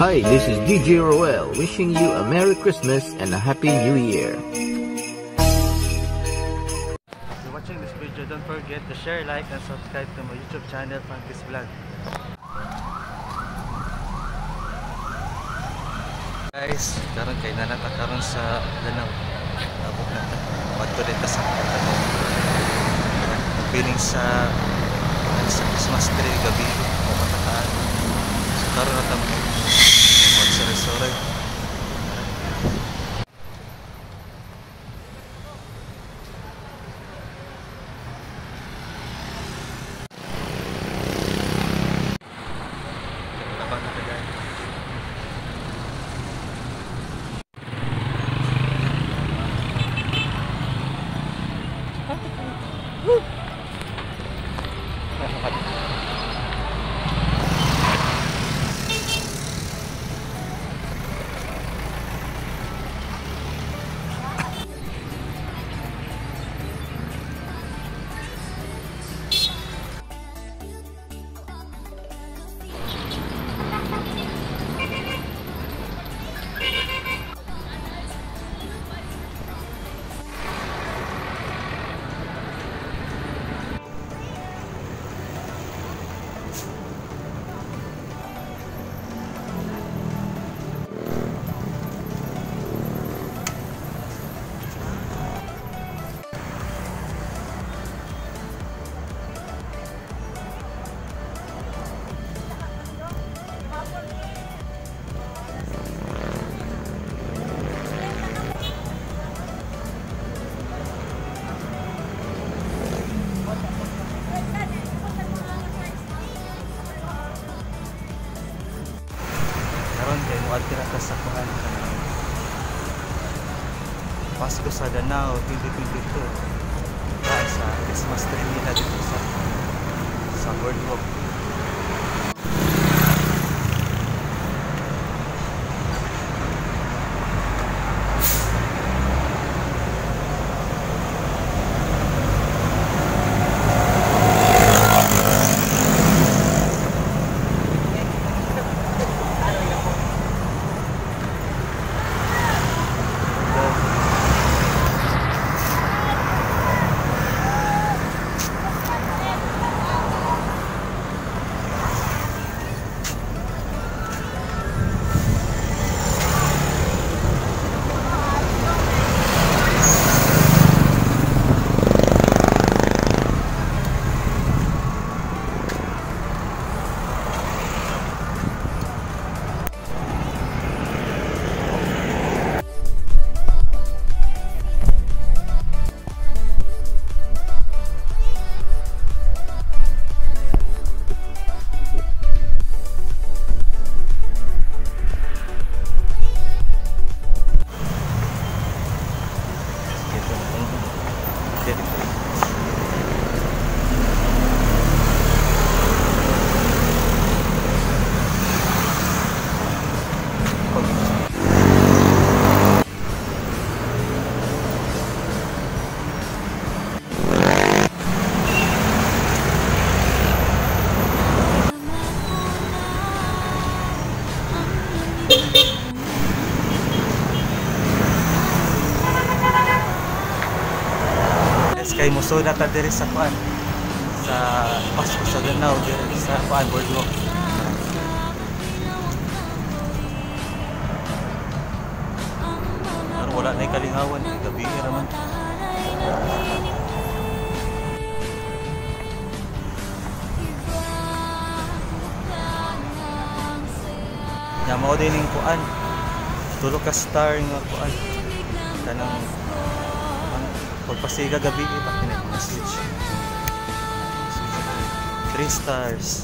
Hi, this is DJ Roel wishing you a Merry Christmas and a Happy New Year. If you're watching this video, don't forget to share, like, and subscribe to my YouTube channel, Frankie's Vlog. Guys, karon kay nanata karon sa Lanao. Abot na pagtulit sa Lanao. Piling sa Christmas tree gabi o matataan. So karon na tamo sa restaurant. Tira ka sa kuhan Pasko sa Danao 2022 dahil sa Christmas tree nila dito sa Boardwalk. Kay muso na ta diri sa kuan sa Pasko sa Danao diri sa kuan Boardwalk. Pero wala na kalingawan gabi raman. Ya mao din ning kuan. Tulo ka star nga kuan. Kanang pagpasiga gabi pa kinay mga switch 3 stars.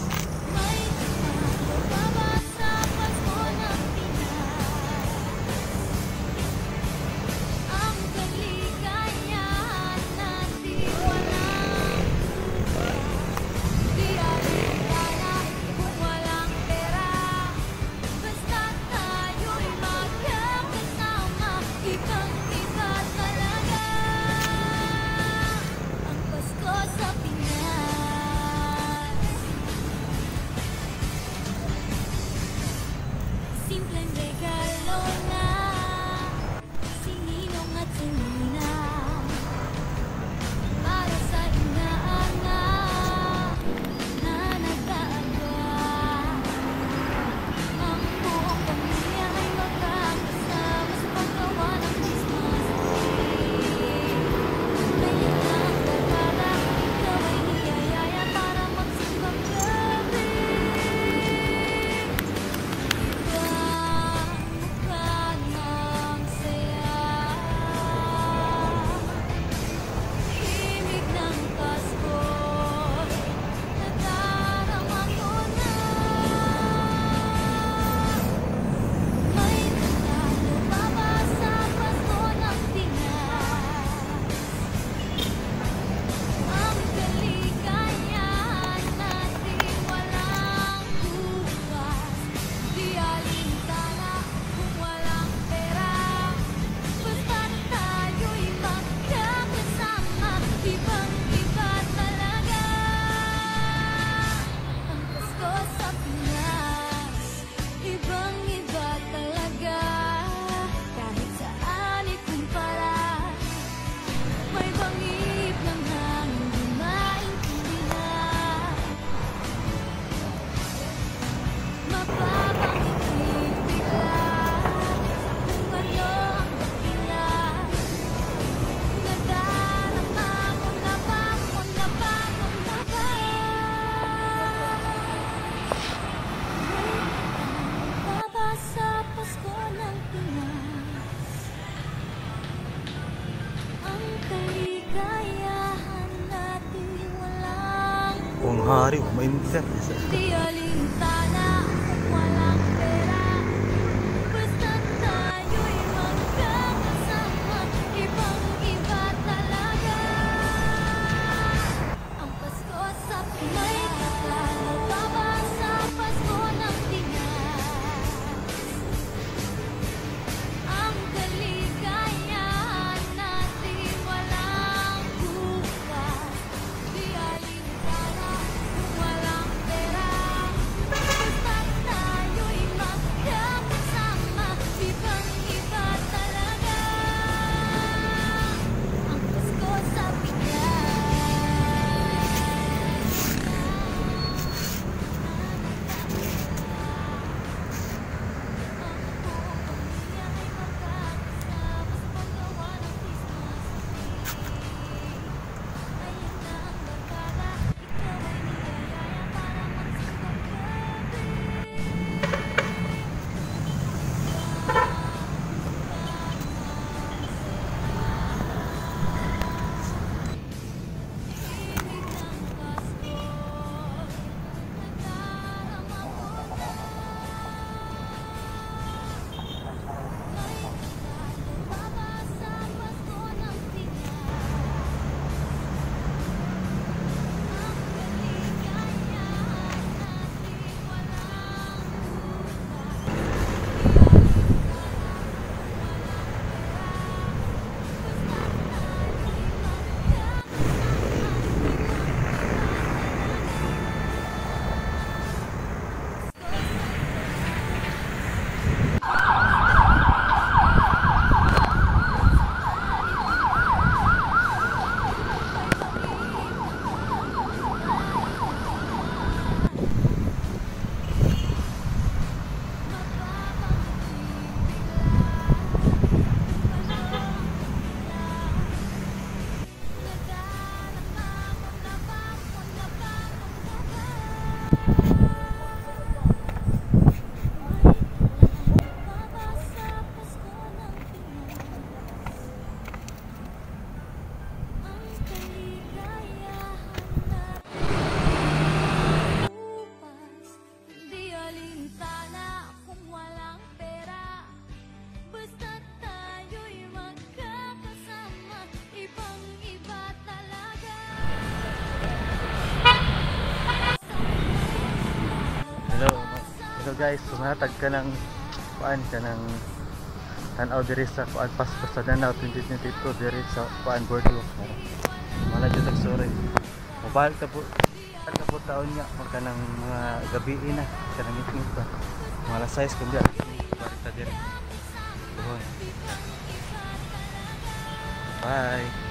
February, mainit. Di alintana kung walang pera, basta tayo'y magkakasama, ibang-iba talaga. Ang Pasko sa Pinoy, kakaiba ba sa Pasko ng Pinas? Ang kaligayahan natin walang bukas. Di alintana kung walang pera, basta tayo'y magkakasama, ibang-iba talaga. Ang Pasko sa Pinas. Di alintana kung walang pera, basta tayo'y magkakasama, ibang-iba talaga. Hello guys, sumatag ka ng kuan ka ng tanaw diri sa kuan Pasko sa Danau 2022 diri sa kuan boardwalk. Wala jud tag sorry. Mobile ta po taon niya magka ng mga gabi na kanang ngit pa. Mga alas 6 kundi balik ta diri. Bye.